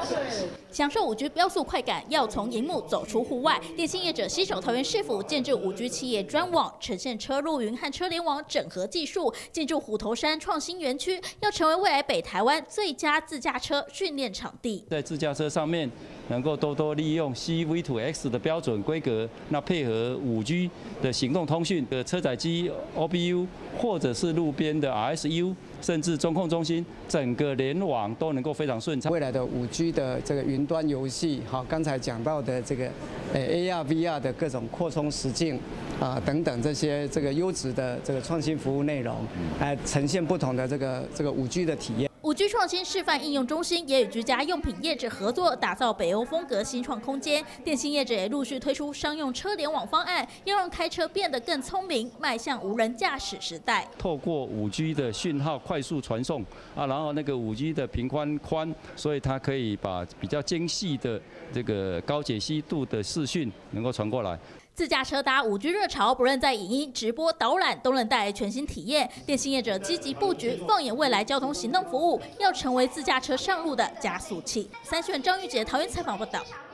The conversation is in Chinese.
享受5G标速快感，要从荧幕走出户外。电信业者携手桃园市府建置5G 企业专网，呈现车路云和车联网整合技术，进驻虎头山创新园区，要成为未来北台湾最佳自驾车训练场地。 在自驾车上面，能够多利用 CV2X 的标准规格，那配合5G 的行动通讯的车载机 OBU， 或者是路边的 RSU， 甚至中控中心，整个联网都能够非常顺畅。 未来的5G 的这个云端游戏，好，刚才讲到的这个AR、VR 的各种扩充实境等等这些优质的这个创新服务内容，呈现不同的这个5G 的体验。 5G 创新示范应用中心也与居家用品业者合作，打造北欧风格新创空间。电信业者也陆续推出商用车联网方案，要让开车变得更聪明，迈向无人驾驶时代。 透过5G 的讯号快速传送然后那个5G 的频宽，所以它可以把比较精细的这个高解析度的视讯能够传过来。 自驾车搭5G 热潮，不论在影音、直播、导览，都能带来全新体验。电信业者积极布局，放眼未来交通行动服务，要成为自驾车上路的加速器。3新闻张玉杰桃园采访报道。